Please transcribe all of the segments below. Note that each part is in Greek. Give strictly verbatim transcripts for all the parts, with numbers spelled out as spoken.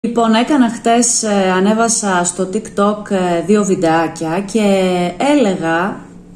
Λοιπόν, έκανα χτες, ε, ανέβασα στο TikTok ε, δύο βιντεάκια και έλεγα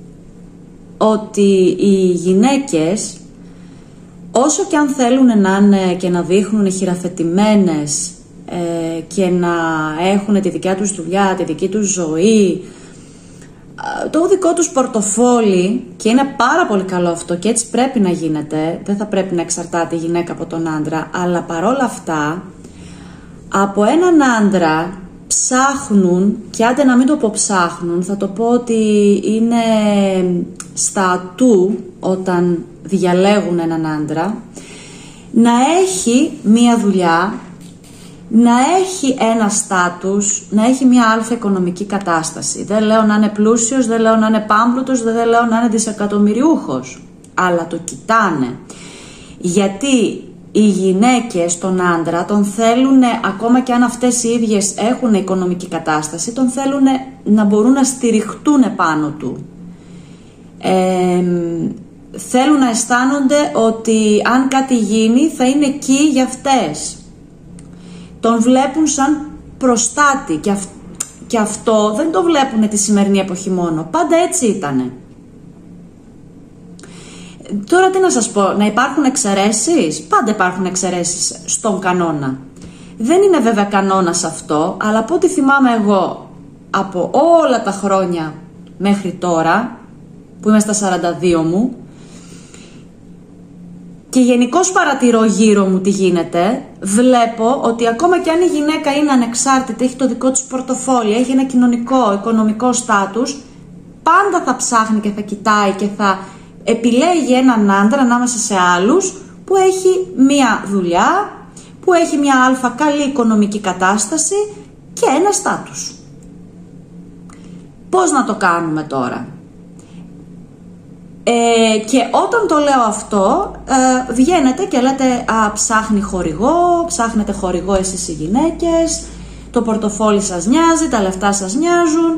ότι οι γυναίκες, όσο και αν θέλουν να είναι και να δείχνουν χειραφετημένες ε, και να έχουν τη δικιά τους δουλειά, τη δική τους ζωή, το δικό τους πορτοφόλι, και είναι πάρα πολύ καλό αυτό και έτσι πρέπει να γίνεται, δεν θα πρέπει να εξαρτάται η γυναίκα από τον άντρα, αλλά παρόλα αυτά από έναν άντρα ψάχνουν, και άντε να μην το πω ψάχνουν, θα το πω ότι είναι στα ατού όταν διαλέγουν έναν άντρα, να έχει μία δουλειά, να έχει ένα στάτους, να έχει μία αλφα οικονομική κατάσταση. Δεν λέω να είναι πλούσιος, δεν λέω να είναι πάμπλουτος, δεν λέω να είναι δισεκατομμυριούχος, αλλά το κοιτάνε. Γιατί οι γυναίκες τον άντρα τον θέλουν, ακόμα και αν αυτές οι ίδιες έχουν οικονομική κατάσταση, τον θέλουν να μπορούν να στηριχτούν πάνω του. Ε, θέλουν να αισθάνονται ότι αν κάτι γίνει θα είναι εκεί για αυτές. Τον βλέπουν σαν προστάτη και, αυ και αυτό δεν το βλέπουν τη σημερινή εποχή μόνο. Πάντα έτσι ήτανε. Τώρα τι να σας πω, να υπάρχουν εξαιρέσεις? Πάντα υπάρχουν εξαιρέσεις στον κανόνα. Δεν είναι βέβαια κανόνας αυτό, αλλά από ό,τι θυμάμαι εγώ από όλα τα χρόνια μέχρι τώρα, που είμαι στα σαράντα δύο μου, και γενικώς παρατηρώ γύρω μου τι γίνεται, βλέπω ότι ακόμα και αν η γυναίκα είναι ανεξάρτητη, έχει το δικό της πορτοφόλι, έχει ένα κοινωνικό, οικονομικό στάτους, πάντα θα ψάχνει και θα κοιτάει και θα επιλέγει έναν άντρα ανάμεσα σε άλλους που έχει μία δουλειά, που έχει μία αλφα καλή οικονομική κατάσταση και ένα στάτους. Πώς να το κάνουμε τώρα? Ε, και όταν το λέω αυτό, ε, βγαίνετε και λέτε α, ψάχνει χορηγό, ψάχνετε χορηγό εσείς οι γυναίκες, το πορτοφόλι σας νοιάζει, τα λεφτά σας νοιάζουν.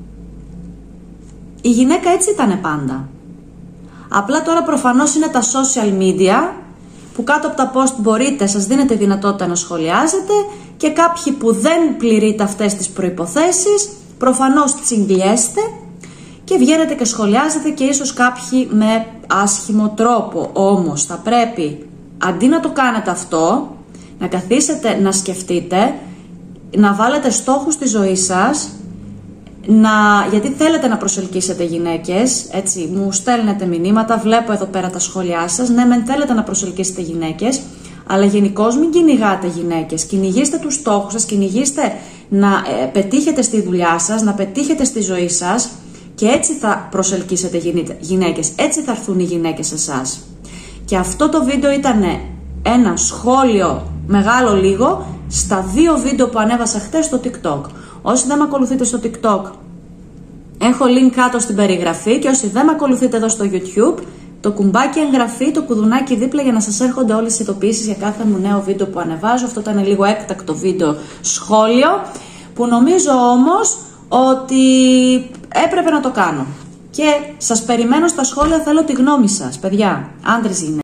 Η γυναίκα έτσι ήτανε πάντα. Απλά τώρα προφανώς είναι τα social media που κάτω από τα post μπορείτε, σας δίνετε δυνατότητα να σχολιάζετε, και κάποιοι που δεν πληρείτε αυτές τις προϋποθέσεις προφανώς τσιγκλιέστε και βγαίνετε και σχολιάζετε, και ίσως κάποιοι με άσχημο τρόπο. Όμως θα πρέπει, αντί να το κάνετε αυτό, να καθίσετε να σκεφτείτε, να βάλετε στόχους στη ζωή σας, να, γιατί θέλετε να προσελκύσετε γυναίκες, έτσι, μου στέλνετε μηνύματα, βλέπω εδώ πέρα τα σχόλιά σας, ναι μεν θέλετε να προσελκύσετε γυναίκες, αλλά γενικώς μην κυνηγάτε γυναίκες, κυνηγήστε τους στόχους σας, κυνηγήστε να ε, πετύχετε στη δουλειά σας, να πετύχετε στη ζωή σας, και έτσι θα προσελκύσετε γυναίκες, έτσι θα έρθουν οι γυναίκες σε εσάς. Και αυτό το βίντεο ήταν ένα σχόλιο μεγάλο λίγο στα δύο βίντεο που ανέβασα χτες στο TikTok. Όσοι δεν με ακολουθείτε στο TikTok, έχω link κάτω στην περιγραφή, και όσοι δεν με ακολουθείτε εδώ στο YouTube, το κουμπάκι εγγραφή, το κουδουνάκι δίπλα, για να σας έρχονται όλες οι ειδοποιήσεις για κάθε μου νέο βίντεο που ανεβάζω. Αυτό ήταν λίγο έκτακτο βίντεο σχόλιο, που νομίζω όμως ότι έπρεπε να το κάνω. Και σας περιμένω στα σχόλια, θέλω τη γνώμη σας, παιδιά, άντρες, γυναίκες.